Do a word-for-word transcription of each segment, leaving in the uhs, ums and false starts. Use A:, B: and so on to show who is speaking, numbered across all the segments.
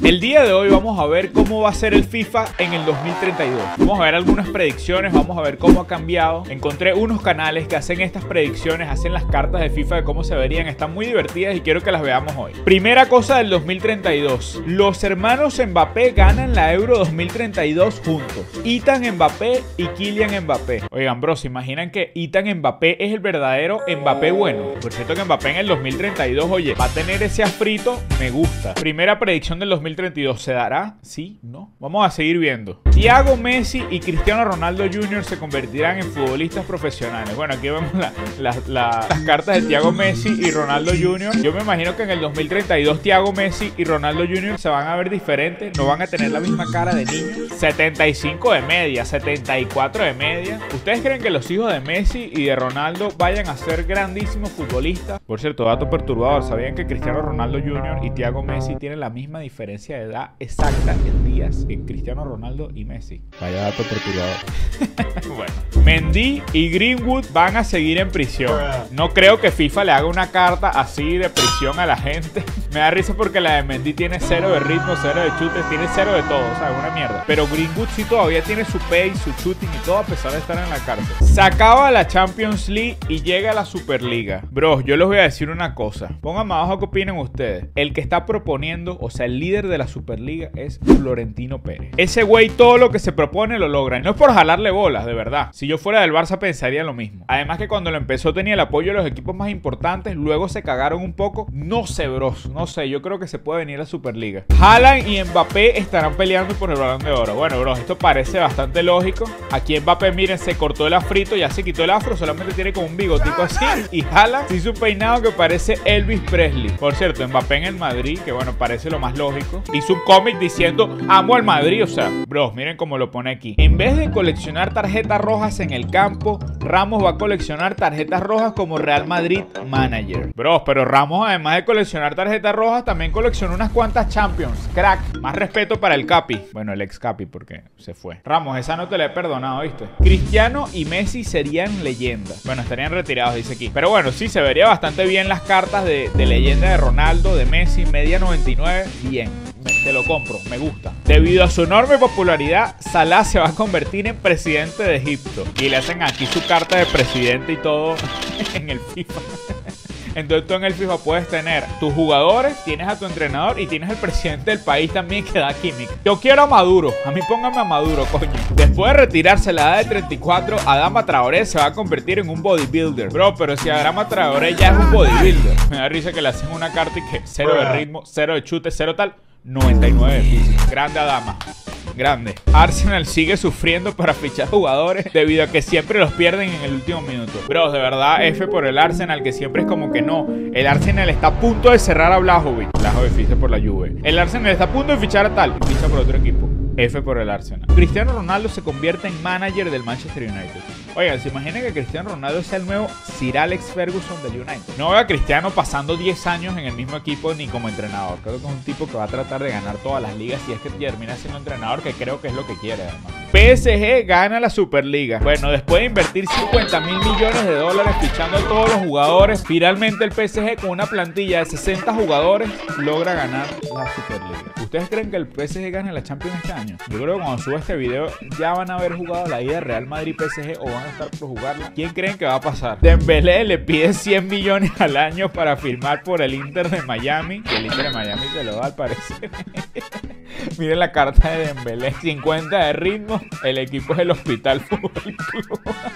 A: El día de hoy vamos a ver cómo va a ser el FIFA en el dos mil treinta y dos. Vamos a ver algunas predicciones, vamos a ver cómo ha cambiado. Encontré unos canales que hacen estas predicciones, hacen las cartas de FIFA de cómo se verían. Están muy divertidas y quiero que las veamos hoy. Primera cosa del dos mil treinta y dos. Los hermanos Mbappé ganan la Euro dos mil treinta y dos juntos. Ethan Mbappé y Kylian Mbappé. Oigan, bro, ¿se imaginan que Ethan Mbappé es el verdadero Mbappé bueno? Por cierto que Mbappé en el dos mil treinta y dos, oye, va a tener ese afrito, me gusta. Primera predicción del dos mil treinta y dos, ¿se dará? ¿Sí? ¿No? Vamos a seguir viendo. Thiago Messi y Cristiano Ronaldo junior se convertirán en futbolistas profesionales. Bueno, aquí vemos la, la, la, las cartas de Thiago Messi y Ronaldo junior Yo me imagino que en el dos mil treinta y dos Thiago Messi y Ronaldo junior se van a ver diferentes, no van a tener la misma cara de niños. setenta y cinco de media, setenta y cuatro de media. ¿Ustedes creen que los hijos de Messi y de Ronaldo vayan a ser grandísimos futbolistas? Por cierto, dato perturbador, ¿sabían que Cristiano Ronaldo junior y Thiago Messi tienen la misma diferencia de edad exacta en días que Cristiano Ronaldo y Messi? Vaya dato perturbador. Bueno, Mendy y Greenwood van a seguir en prisión. No creo que FIFA le haga una carta así de prisión a la gente. Me da risa porque la de Mendy tiene cero de ritmo, cero de chutes, tiene cero de todo, o sea, una mierda. Pero Greenwood sí todavía tiene su pace, su shooting y todo a pesar de estar en la cárcel. Se acaba la Champions League y llega la Superliga. Bro, yo les voy a decir una cosa. Pónganme abajo qué opinan ustedes. El que está proponiendo, o sea, el líder de la Superliga es Florentino Pérez. Ese güey todo lo que se propone lo logra. Y no es por jalarle bolas, de verdad. Si yo fuera del Barça pensaría lo mismo. Además que cuando lo empezó tenía el apoyo de los equipos más importantes. Luego se cagaron un poco. No sé, bros. No sé. Yo creo que se puede venir a Superliga. Haaland y Mbappé estarán peleando por el Balón de Oro. Bueno, bros, esto parece bastante lógico. Aquí Mbappé, miren, se cortó el afrito. Ya se quitó el afro. Solamente tiene como un bigotico así. Y Haaland sí su peinado que parece Elvis Presley. Por cierto, Mbappé en el Madrid, que bueno, parece lo más lógico. Hizo un cómic diciendo amo al Madrid. O sea, bros, miren cómo lo pone aquí. En vez de coleccionar tarjetas rojas en el campo, Ramos va a coleccionar tarjetas rojas como Real Madrid Manager. Bros, pero Ramos además de coleccionar tarjetas rojas también coleccionó unas cuantas Champions. Crack. Más respeto para el Capi. Bueno, el ex Capi porque se fue. Ramos, esa no te la he perdonado, ¿viste? Cristiano y Messi serían leyendas. Bueno, estarían retirados, dice aquí. Pero bueno, sí, se vería bastante bien las cartas de, de leyenda de Ronaldo, de Messi, media noventa y nueve. Bien. Te lo compro, me gusta. Debido a su enorme popularidad, Salah se va a convertir en presidente de Egipto. Y le hacen aquí su carta de presidente y todo en el FIFA. Entonces tú en el FIFA puedes tener tus jugadores, tienes a tu entrenador y tienes al presidente del país también que da química. Yo quiero a Maduro, a mí póngame a Maduro, coño. Después de retirarse a la edad de treinta y cuatro, Adama Traoré se va a convertir en un bodybuilder. Bro, pero si Adama Traoré ya es un bodybuilder. Me da risa que le hacen una carta y que cero de ritmo, cero de chute, cero tal, noventa y nueve de físico. Grande Adama. Grande. Arsenal sigue sufriendo para fichar jugadores debido a que siempre los pierden en el último minuto. Bro, de verdad, F por el Arsenal, que siempre es como que no. El Arsenal está a punto de cerrar a Blajovic. Blajovic ficha por la Juve. El Arsenal está a punto de fichar a tal y ficha por otro equipo. F por el Arsenal. Cristiano Ronaldo se convierte en manager del Manchester United. Oigan, ¿se imaginan que Cristiano Ronaldo sea el nuevo Sir Alex Ferguson del United? No veo a Cristiano pasando diez años en el mismo equipo ni como entrenador. Creo que es un tipo que va a tratar de ganar todas las ligas si es que termina siendo entrenador, que creo que es lo que quiere además. P S G gana la Superliga. Bueno, después de invertir cincuenta mil millones de dólares fichando a todos los jugadores, finalmente el P S G con una plantilla de sesenta jugadores logra ganar la Superliga. ¿Ustedes creen que el P S G gane la Champions este año? Yo creo que cuando suba este video ya van a haber jugado la ida de Real Madrid-P S G o van a estar por jugarla. ¿Quién creen que va a pasar? Dembélé le pide cien millones al año para firmar por el Inter de Miami. Que el Inter de Miami se lo da al parecer. Miren la carta de Dembélé. cincuenta de ritmo. El equipo es el Hospital Fútbol Club.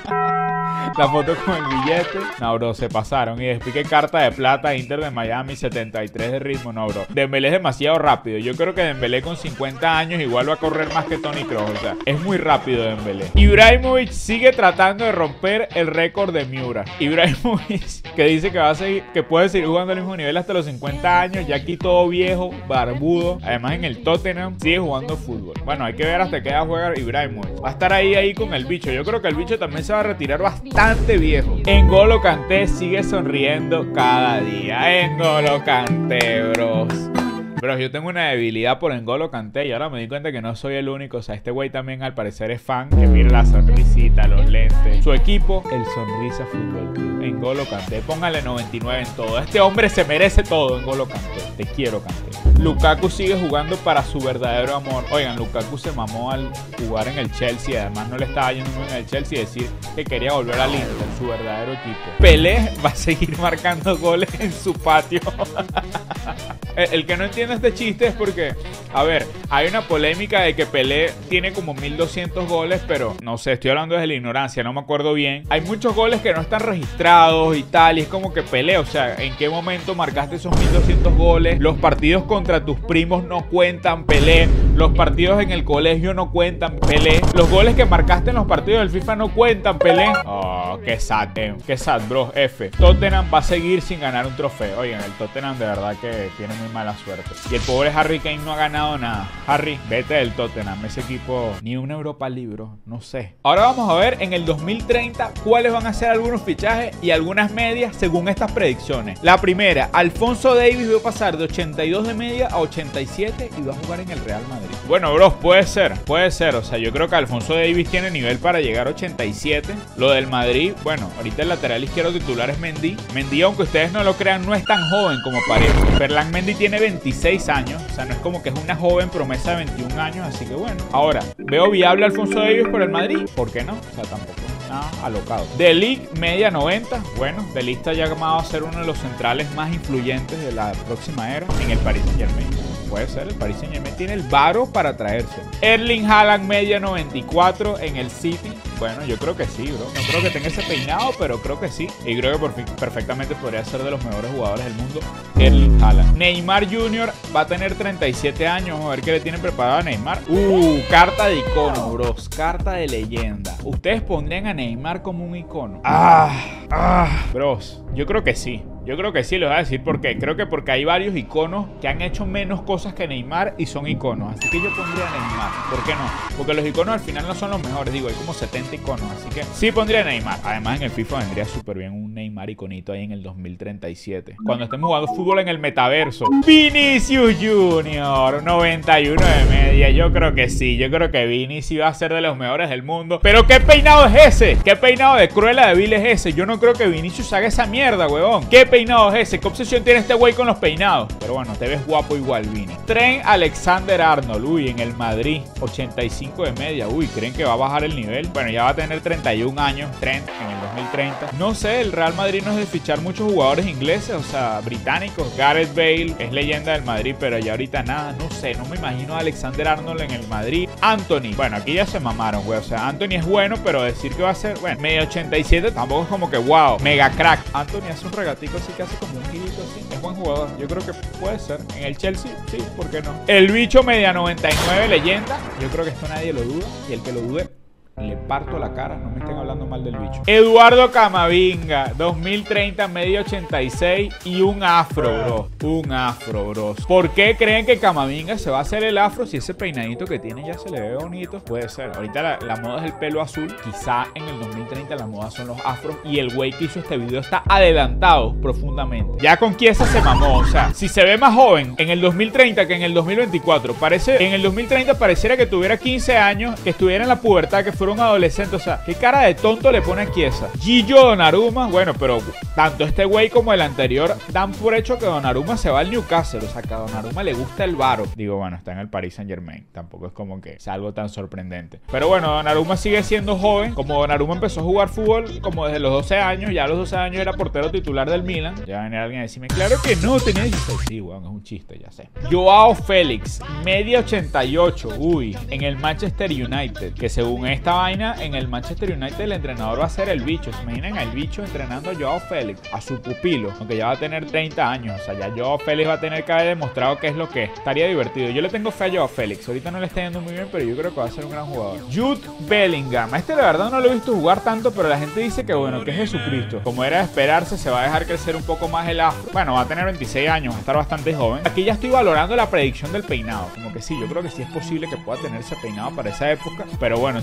A: La foto con el billete. No, bro, se pasaron. Y después que carta de plata, Inter de Miami, setenta y tres de ritmo. No, bro. Dembélé es demasiado rápido. Yo creo que Dembélé con cincuenta años igual va a correr más que Toni Kroos. O sea, es muy rápido Dembélé. Ibrahimovic sigue tratando de romper el récord de Miura. Ibrahimovic, que dice que va a seguir, que puede seguir jugando al mismo nivel hasta los cincuenta años. Ya aquí todo viejo, barbudo. Además en el Tottenham sigue jugando fútbol. Bueno, hay que ver hasta qué edad juega Ibrahimovic. Va a estar ahí, ahí con el bicho. Yo creo que el bicho también se va a retirar bastante viejo. N'Golo Kanté sigue sonriendo cada día. N'Golo Kanté, bros. Pero yo tengo una debilidad por N'Golo Kanté y ahora me di cuenta que no soy el único. O sea, este güey también al parecer es fan. Que mire la sonrisita, los lentes. Su equipo, el Sonrisa Fútbol Club. N'Golo Kanté. Póngale noventa y nueve en todo. Este hombre se merece todo, N'Golo Kanté. Te quiero, Kanté. Lukaku sigue jugando para su verdadero amor. Oigan, Lukaku se mamó al jugar en el Chelsea. Además no le estaba yendo muy bien en el Chelsea. Decir que quería volver al Inter, su verdadero equipo. Pelé va a seguir marcando goles en su patio. El que no entiende este chiste es porque, a ver, hay una polémica de que Pelé tiene como mil doscientos goles, pero no sé, estoy hablando desde la ignorancia, no me acuerdo bien. Hay muchos goles que no están registrados y tal, y es como que Pelé, o sea, ¿en qué momento marcaste esos mil doscientos goles? Los partidos contra tus primos no cuentan, Pelé. Los partidos en el colegio no cuentan, Pelé. Los goles que marcaste en los partidos del FIFA no cuentan, Pelé. Oh, qué sad, eh. Qué sad, bro. F. Tottenham va a seguir sin ganar un trofeo. Oigan, el Tottenham de verdad que tiene muy mala suerte. Y el pobre Harry Kane no ha ganado nada. Harry, vete del Tottenham. Ese equipo, ni una Europa League, no sé. Ahora vamos a ver en el dos mil treinta cuáles van a ser algunos fichajes y algunas medias según estas predicciones. La primera, Alphonso Davies va a pasar de ochenta y dos de media a ochenta y siete y va a jugar en el Real Madrid. Bueno, bros, puede ser, puede ser. O sea, yo creo que Alphonso Davies tiene nivel para llegar a ochenta y siete. Lo del Madrid, bueno, ahorita el lateral izquierdo titular es Mendy. Mendy, aunque ustedes no lo crean, no es tan joven como parece. Ferland Mendy tiene veintiséis años. O sea, no es como que es una joven promesa de veintiún años. Así que bueno. Ahora, ¿veo viable Alphonso Davies por el Madrid? ¿Por qué no? O sea, tampoco. Nada alocado. De Ligt, media noventa. Bueno, De Ligt está llamado a ser uno de los centrales más influyentes de la próxima era en el Paris Saint-Germain. Puede ser, el Paris Saint-Germain tiene el varo para traerse. Erling Haaland, media noventa y cuatro en el City. Bueno, yo creo que sí, bro. No creo que tenga ese peinado, pero creo que sí. Y creo que por fin, perfectamente podría ser de los mejores jugadores del mundo, Erling Haaland. Neymar junior va a tener treinta y siete años. Vamos a ver qué le tienen preparado a Neymar. Uh, carta de icono, bros. Carta de leyenda. ¿Ustedes pondrían a Neymar como un icono? Ah, ah, bros. Yo creo que sí. Yo creo que sí, les voy a decir por qué. Creo que porque hay varios iconos que han hecho menos cosas que Neymar y son iconos. Así que yo pondría a Neymar. ¿Por qué no? Porque los iconos al final no son los mejores. Digo, hay como setenta iconos. Así que sí pondría a Neymar. Además, en el FIFA vendría súper bien un Neymar iconito ahí en el dos mil treinta y siete. Cuando estemos jugando fútbol en el metaverso. Vinicius junior noventa y uno de media. Yo creo que sí. Yo creo que Vini sí va a ser de los mejores del mundo. Pero ¿qué peinado es ese? ¿Qué peinado de Cruella de Vil es ese? Yo no creo que Vinicius haga esa mierda, huevón. ¿Qué peinado es ese? ¿Qué obsesión tiene este güey con los peinados? Pero bueno, te ves guapo igual, Vini. Trent Alexander-Arnold, uy, en el Madrid, ochenta y cinco de media. Uy, ¿creen que va a bajar el nivel? Bueno, ya va a tener treinta y un años, Trent, en el dos mil treinta. No sé, el Real Madrid no es de fichar muchos jugadores ingleses, o sea, británicos. Gareth Bale es leyenda del Madrid, pero ya ahorita nada, no sé, no me imagino a Alexander-Arnold en el Madrid. Anthony, bueno, aquí ya se mamaron, güey, o sea, Anthony es bueno, pero decir que va a ser, bueno, medio ochenta y siete tampoco es como que wow, mega crack. Anthony hace un regatico así que hace como un kilito así. Es buen jugador. Yo creo que puede ser. En el Chelsea, sí, ¿por qué no? El bicho media noventa y nueve, leyenda. Yo creo que esto nadie lo duda. Y el que lo dude, le parto la cara. No me estén hablando mal del bicho. Eduardo Camavinga, dos mil treinta, media ochenta y seis y un afro, bro. Un afro, bros. ¿Por qué creen que Camavinga se va a hacer el afro si ese peinadito que tiene ya se le ve bonito? Puede ser. Ahorita la, la moda es el pelo azul. Quizá en el dos mil treinta la moda son los afros. Y el güey que hizo este video está adelantado profundamente. Ya con Chiesa se mamó. O sea, si se ve más joven en el dos mil treinta que en el dos mil veinticuatro, parece, en el dos mil treinta pareciera que tuviera quince años, que estuviera en la pubertad, que fuera un adolescente. O sea, qué cara de tonto le pone a Chiesa. Gillo Donnarumma, bueno, pero tanto este güey como el anterior dan por hecho que Donnarumma se va al Newcastle. O sea, que a Donnarumma le gusta el varo. Digo, bueno, está en el Paris Saint-Germain. Tampoco es como que sea algo tan sorprendente. Pero bueno, Donnarumma sigue siendo joven. Como Donnarumma empezó a jugar fútbol como desde los doce años, ya a los doce años era portero titular del Milan. Ya venía alguien a decirme, claro que no, tenía dieciséis. Sí, weón, es un chiste, ya sé. Joao Félix, media ochenta y ocho. Uy, en el Manchester United. Que según esta vaina, en el Manchester United el entrenador va a ser el bicho. ¿Se imaginan al bicho entrenando a Joao Félix? A su pupilo. Aunque ya va a tener treinta años. O sea, ya Joao Félix va a tener que haber demostrado qué es lo que es. Estaría divertido. Yo le tengo fe a Joao Félix. Ahorita no le está yendo muy bien, pero yo creo que va a ser un gran jugador. Jude Bellingham. A este la verdad no lo he visto jugar tanto, pero la gente dice que bueno, que es Jesucristo. Como era de esperarse, se va a dejar crecer un poco más el afro. Bueno, va a tener veintiséis años, va a estar bastante joven. Aquí ya estoy valorando la predicción del peinado. Como que sí, yo creo que sí es posible que pueda tener ese peinado para esa época. Pero bueno, si tiene esta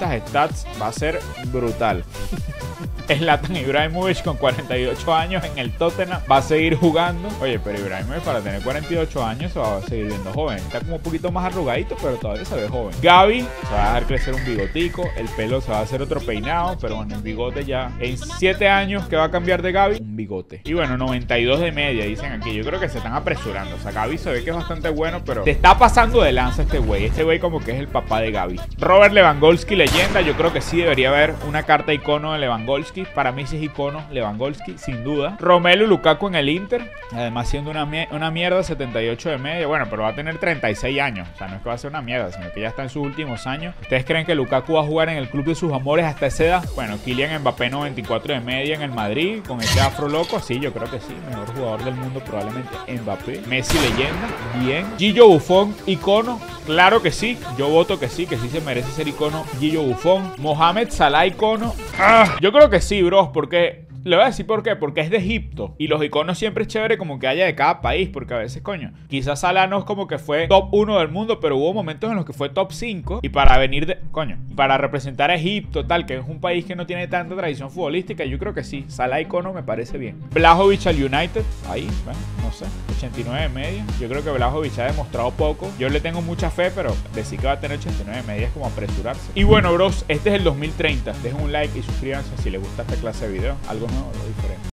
A: estas stats va a ser brutal. Zlatan Ibrahimovic con cuarenta y ocho años en el Tottenham va a seguir jugando. Oye, pero Ibrahimovic para tener cuarenta y ocho años se va a seguir viendo joven. Está como un poquito más arrugadito, pero todavía se ve joven. Gavi se va a dejar crecer un bigotico. El pelo se va a hacer otro peinado, pero bueno, el bigote ya. En siete años, ¿qué va a cambiar de Gavi? Un bigote. Y bueno, noventa y dos de media, dicen aquí. Yo creo que se están apresurando. O sea, Gavi se ve que es bastante bueno, pero se está pasando de lanza este güey. Este güey como que es el papá de Gavi. Robert Lewandowski, leyenda. Yo creo que sí debería haber una carta icono de Lewandowski. Para mí sí es icono Lewandowski, sin duda. Romelu Lukaku en el Inter. Además siendo una, una mierda, setenta y ocho de media. Bueno, pero va a tener treinta y seis años. O sea, no es que va a ser una mierda, sino que ya está en sus últimos años. ¿Ustedes creen que Lukaku va a jugar en el club de sus amores hasta esa edad? Bueno, Kylian Mbappé noventa y cuatro de media en el Madrid. Con ese afro loco, sí, yo creo que sí. Mejor jugador del mundo probablemente Mbappé. Messi leyenda, bien. Gillo Buffon, icono. Claro que sí, yo voto que sí, que sí se merece ser icono Gillo Buffon. Mohamed Salah, icono. ¡Ah! Yo creo que sí, bros, porque... Le voy a decir por qué, porque es de Egipto. Y los iconos siempre es chévere como que haya de cada país, porque a veces, coño, quizás Salah no es como que fue top uno del mundo, pero hubo momentos en los que fue top cinco. Y para venir de, coño, para representar a Egipto, tal, que es un país que no tiene tanta tradición futbolística, yo creo que sí. Salah icono me parece bien. Vlahovic al United, ahí, bueno, no sé, ochenta y nueve de media. Yo creo que Vlahovic ha demostrado poco. Yo le tengo mucha fe, pero decir que va a tener ochenta y nueve de media es como apresurarse. Y bueno, bros, este es el dos mil treinta. Dejen un like y suscríbanse si les gusta esta clase de video. Algo nuevo, algo diferente.